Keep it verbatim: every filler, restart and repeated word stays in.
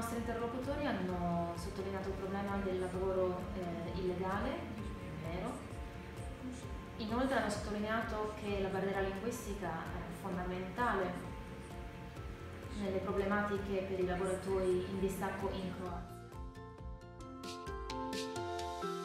nostri interlocutori hanno sottolineato il problema del lavoro eh, illegale, nero. Inoltre hanno sottolineato che la barriera linguistica è fondamentale nelle problematiche per i lavoratori in distacco in Croazia.